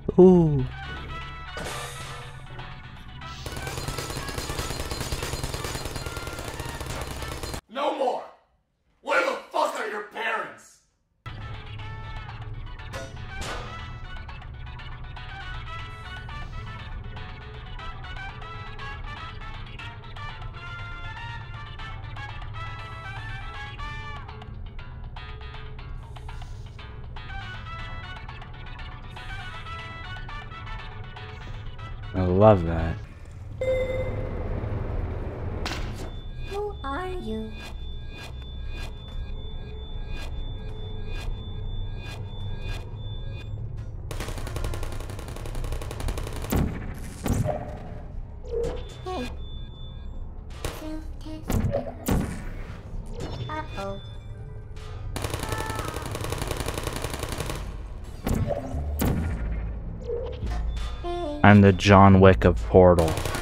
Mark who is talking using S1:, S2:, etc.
S1: Ooh.
S2: No more! Where the fuck are your parents?
S1: I love that.
S3: Who are you? Hey. Uh-oh.
S1: I'm the John Wick of Portal.